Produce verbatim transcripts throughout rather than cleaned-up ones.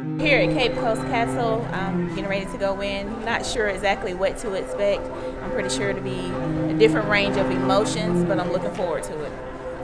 Here at Cape Coast Castle, I'm getting ready to go in. Not sure exactly what to expect. I'm pretty sure to be a different range of emotions, but I'm looking forward to it.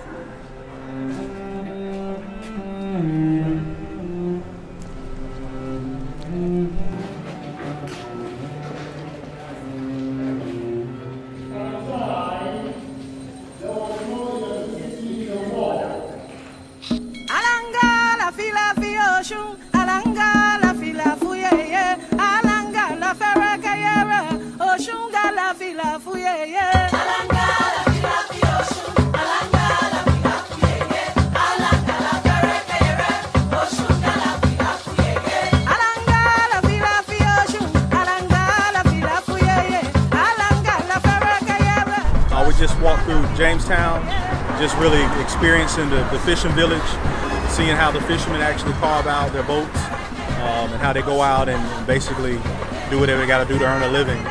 We just walked through Jamestown, just really experiencing the, the fishing village, seeing how the fishermen actually carve out their boats um, and how they go out and, and basically do whatever they got to do to earn a living.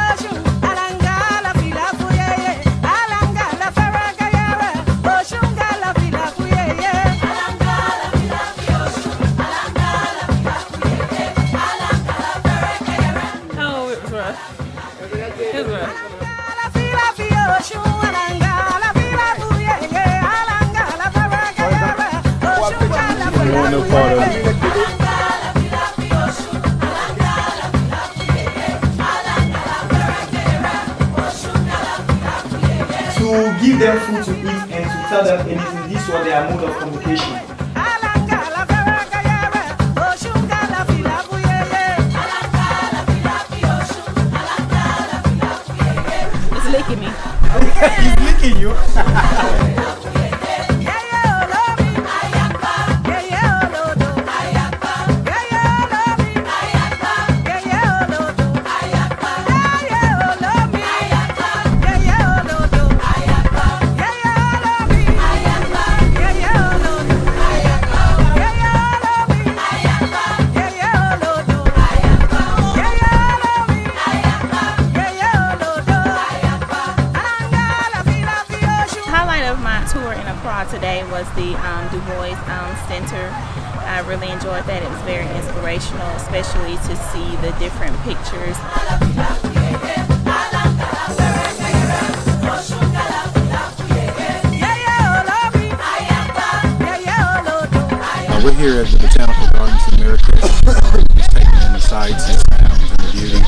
Oh, it was rough. It was rough. No part of it. To give them food to eat and to tell them anything, this was their mode of communication. It's licking me. He's licking you. My tour in Accra today was the um, Du Bois um, Center. I really enjoyed that. It was very inspirational, especially to see the different pictures. Uh, we're here at the Botanical Gardens of America, just taking in the sights and sounds and the beauty.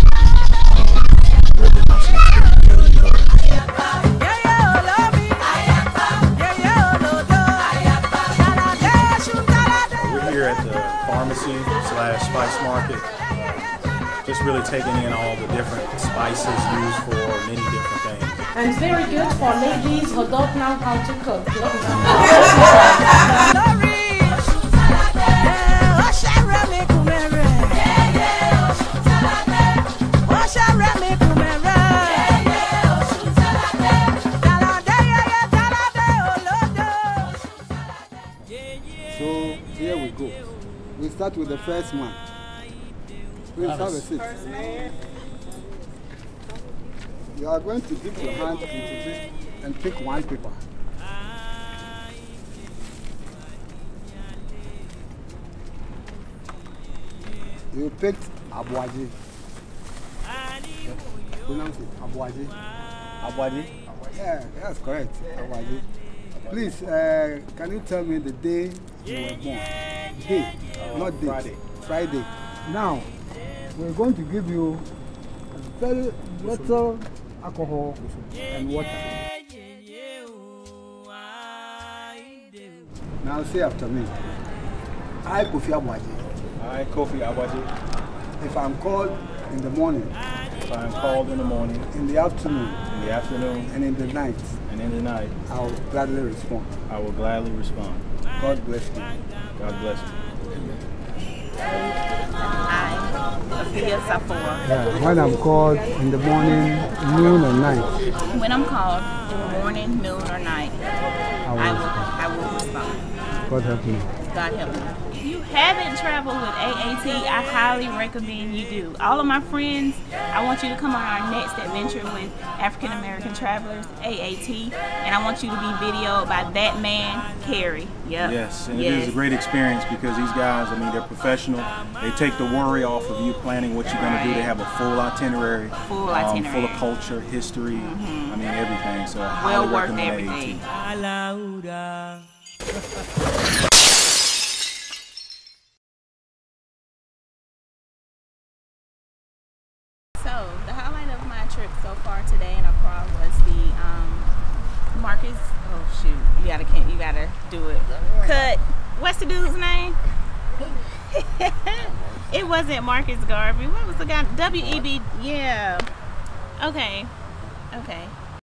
Pharmacy slash spice market, just really taking in all the different spices used for many different things. And it's very good for ladies who don't know how to cook. So here we go. We start with the first man. Please have a seat. You are going to dip your hand into this and pick one paper. You picked Abuaji. Pronounce it, Abuaji. Abuaji? Yeah, that's correct, Abuaji. Please, uh, can you tell me the day you were born? Day, uh, not date. Friday. Friday. Now, we're going to give you a very little alcohol and water. Now say after me. I, Kofi Abuaji. I, Kofi Abuaji. If I'm called in the morning. If I'm called in the morning. In the afternoon. In the afternoon. And in the night. And in the night. I will gladly respond. I will gladly respond. God bless you. God bless you. I, Afia Safora. Yeah, when I'm called in the morning, noon, or night. When I'm called in the morning, noon, or night, I will, I will, I will respond. God help me. God help me. If you haven't traveled with A A T, I highly recommend you do. All of my friends, I want you to come on our next adventure with African American Travelers, A A T, and I want you to be videoed by that man, Kerry. Yep. Yes, and yes. it is a great experience because these guys, I mean, they're professional. They take the worry off of you planning what you're going to do. They have a full itinerary, full um, itinerary, full of culture, history, mm-hmm. I mean, everything. So I well highly worth recommend everything. A A T. So the highlight of my trip so far today in Accra was the um, Marcus. Oh shoot! You gotta can't you gotta do it. Cut. What's the dude's name? It wasn't Marcus Garvey. What was the guy? W E B. Yeah. Okay. Okay.